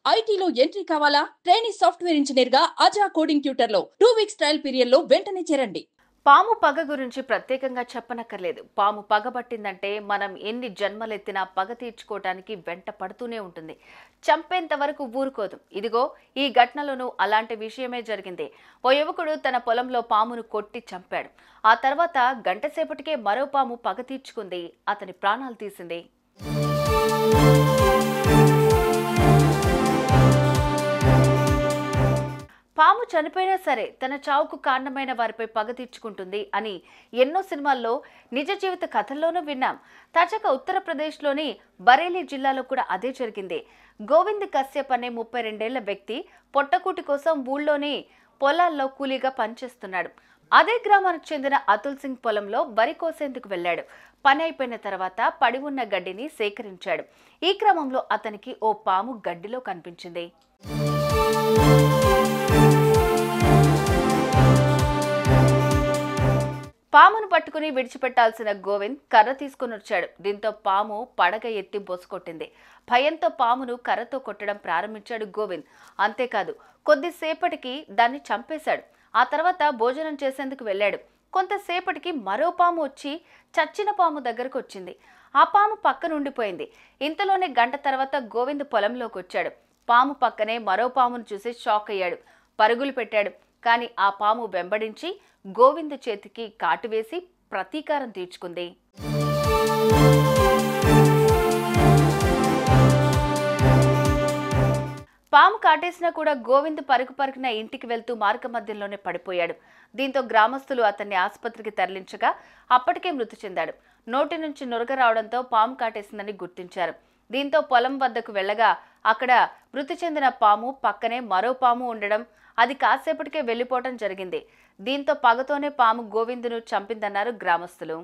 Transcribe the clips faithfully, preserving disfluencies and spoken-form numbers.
ఐటీలో ఎంట్రీ కావాలా? Trainee software engineer గా అజా కోడింగ్ ట్యూటర్ లో టూ వీక్స్ ట్రయల్ పీరియడ్ లో వెంటనే చేరండి. పాము పగ గురించి ప్రత్యేకంగా చెప్పనక్కర్లేదు. పాము పగబట్టిందంటే మనం ఎన్ని జన్మలెత్తినా పగ తీర్చుకోవటానికి వెంట పడుతూనే ఉంటుంది. చంపేంత వరకు ఊరుకోదు. ఇదిగో ఈ ఘటనలోనూ అలాంటి విషయమే జరిగింది. ఓ యువకుడు తన పొలంలో పామును కొట్టి చంపాడు. ఆ తర్వాత గంటసేపటికే మరో పాము పగ తీర్చుకుంది, అతని ప్రాణాలు తీసింది. పాము చనిపోయినా సరే తన చావుకు కారణమైన వారిపై పగ తీర్చుకుంటుంది అని ఎన్నో సినిమాల్లో, నిజ జీవిత కథల్లోనూ విన్నాం. తాజాగా ఉత్తరప్రదేశ్లోని బరేలీ జిల్లాలో కూడా అదే జరిగింది. గోవింద్ కశ్యప్ అనే ముప్పై రెండేళ్ల వ్యక్తి పొట్టకూటి కోసం ఊళ్ళోని పొలాల్లో కూలీగా పనిచేస్తున్నాడు. అదే గ్రామానికి చెందిన అతుల్ సింగ్ పొలంలో వరి కోసేందుకు వెళ్లాడు. పని అయిపోయిన తర్వాత పడి ఉన్న గడ్డిని సేకరించాడు. ఈ క్రమంలో అతనికి ఓ పాము గడ్డిలో కనిపించింది. పామును పట్టుకుని విడిచిపెట్టాల్సిన గోవింద్ కర్ర తీసుకుని వచ్చాడు. దీంతో పాము పడగ ఎత్తి బొసుకొట్టింది. భయంతో పామును కర్రతో కొట్టడం ప్రారంభించాడు గోవింద్. అంతేకాదు, కొద్దిసేపటికి దాన్ని చంపేశాడు. ఆ తర్వాత భోజనం చేసేందుకు వెళ్ళాడు. కొంతసేపటికి మరో పాము వచ్చి చచ్చిన పాము దగ్గరకు వచ్చింది. ఆ పాము పక్కన ఉండిపోయింది. ఇంతలోనే గంట తర్వాత గోవింద్ పొలంలోకి వచ్చాడు. పాము పక్కనే మరో పామును చూసి షాక్ అయ్యాడు. పరుగులు పెట్టాడు. కానీ ఆ పాము వెంబడించి గోవింద్ చేతికి కాటు వేసి ప్రతీకారం తీర్చుకుంది. పాము కాటేసినా కూడా గోవింద్ పరుగు పరుగున ఇంటికి వెళ్తూ మార్గ మధ్యంలోనే పడిపోయాడు. దీంతో గ్రామస్తులు అతన్ని ఆసుపత్రికి తరలించగా అప్పటికే మృతి చెందాడు. నోటి నుంచి నురగ రావడంతో పాము కాటేసిందని గుర్తించారు. దీంతో పొలం వద్దకు వెళ్లగా అక్కడ మృతి చెందిన పాము పక్కనే మరో పాము ఉండడం, అది కాసేపటికే వెళ్లిపోవడం జరిగింది. దీంతో పగతోనే పాము గోవిందును చంపిందన్నారు గ్రామస్తులు.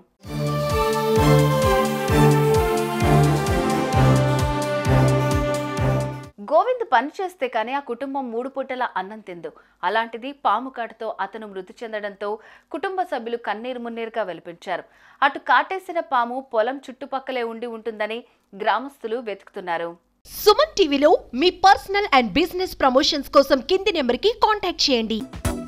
గోవింద్ పని చేస్తే కానీ ఆ కుటుంబం మూడు పూటల అన్నం తిందు. అలాంటిది పాము కాటుతో అతను మృతి చెందడంతో కుటుంబ సభ్యులు కన్నీరు మున్నీరుగా వెలిపించారు. అటు కాటేసిన పాము పొలం చుట్టుపక్కలే ఉండి ఉంటుందని గ్రామస్తులు వెతుకుతున్నారు. సుమన్ టీవీలో మీ పర్సనల్ అండ్ బిజినెస్ ప్రమోషన్స్ కోసం కింది నెంబర్కి కాంటాక్ట్ చేయండి.